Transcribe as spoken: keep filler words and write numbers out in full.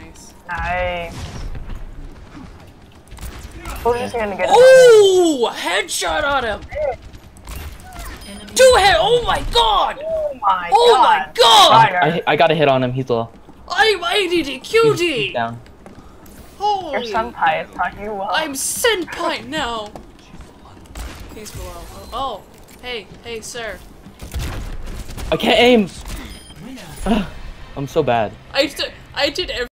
Nice. Nice. We're just gonna get. Oh, headshot on him. Two head. Oh my god. Oh my oh god. my god. I I got a hit on him. He's low. I'm I D D Q He's, he's D. down. Holy. Your senpai is talking well. I'm senpai now. He's below. Oh, oh, hey, hey, sir. I can't aim. Ugh, I'm so bad. I did. I did everything.